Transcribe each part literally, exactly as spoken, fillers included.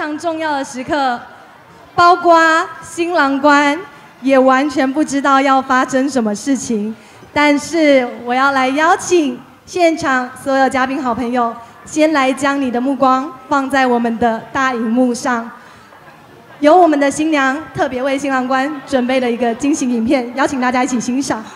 常重要的时刻，包括新郎官也完全不知道要发生什么事情。但是我要来邀请现场所有嘉宾好朋友，先来将你的目光放在我们的大荧幕上。由我们的新娘特别为新郎官准备了一个惊喜影片，邀请大家一起欣赏。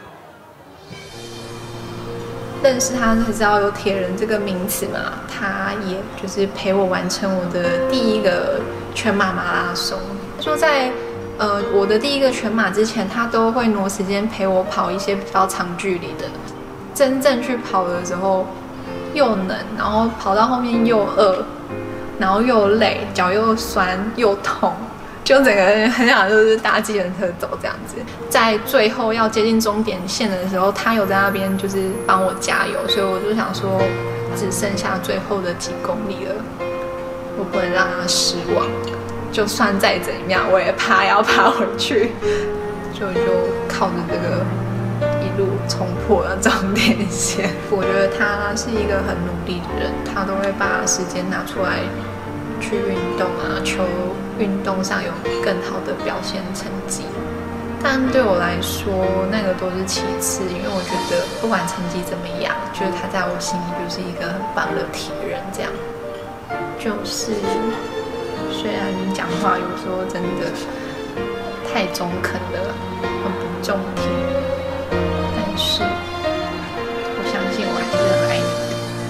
认识他才知道有铁人这个名词嘛，他也就是陪我完成我的第一个全马马拉松。说在呃我的第一个全马之前，他都会挪时间陪我跑一些比较长距离的。真正去跑的时候，又冷，然后跑到后面又饿，然后又累，脚又酸又痛。就整个人很想就是搭计程车走这样子，在最后要接近终点线的时候，他有在那边就是帮我加油，所以我就想说，只剩下最后的几公里了，我不能让他失望，就算再怎样，我也爬要爬回去，就就靠着这个一路冲破了终点线。我觉得他是一个很努力的人，他都会把时间拿出来去运动啊，求运动上有更好的表现成绩。但对我来说，那个都是其次，因为我觉得不管成绩怎么样，就是他在我心里就是一个很棒的铁人。这样，就是虽然讲话有时候真的太中肯了，很不中听，但是我相信我还是很爱你。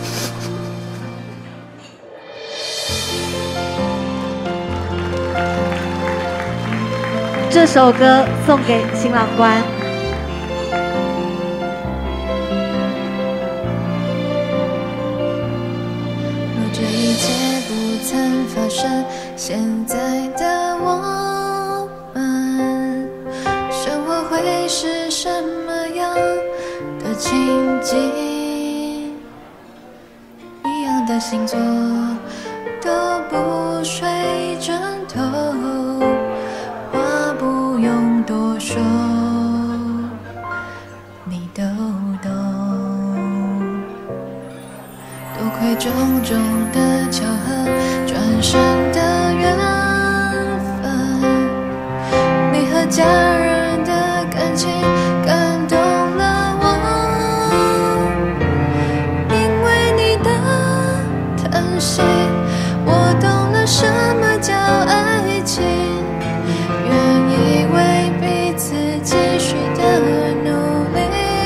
这首歌送给新郎官。 若这一切不曾发生，现在的我们，生活会是什么样的情景？一样的星座都不睡枕头。不用多说，你都懂。多亏种种的巧合，转身的缘分，你和家人的感情感动了我，因为你的疼惜，我懂了什么叫爱情。为彼此继续的努力，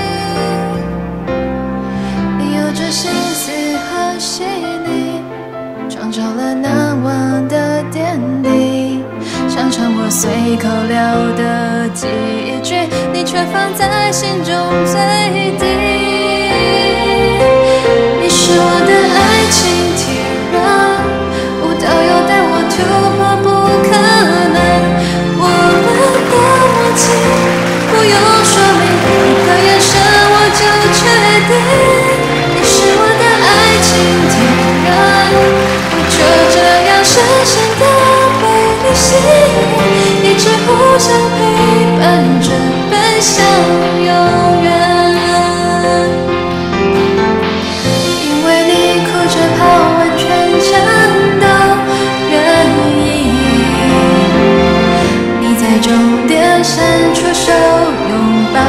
你有着心思和细腻，创造了难忘的点滴。常常我随口聊的几句，你却放在心中最低。你是我的爱情铁人，舞蹈有带我突破不可能。不用说明，一个眼神我就确定，你是我的爱情铁人，我就这样深深地被你吸引，一直互相陪伴着，奔向永远。因为你哭着跑完全程都愿意，你在终点伸出手拥抱，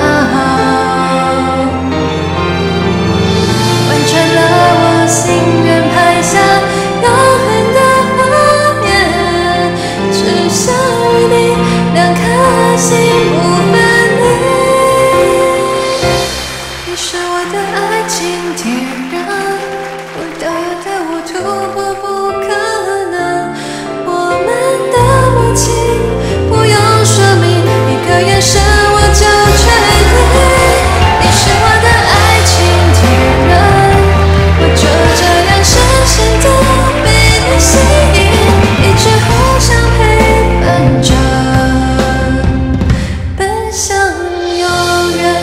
完成了我心愿，拍下永恒的画面，只想与你两颗心不分离。你是我的爱情铁人，不都有的我突破不可能，我们的默契不用说明，一个眼神我就确定，你是我的爱情铁人，我就这样深深地被你吸引，一直互相陪伴着，奔向永远。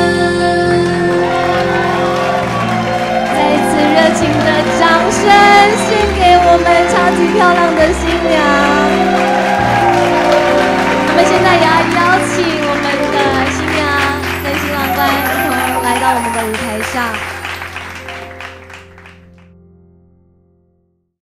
再一次热情的掌声献给我们超级漂亮的新娘。我们现在也要邀请我们的新娘跟新郎官一同来到我们的舞台上。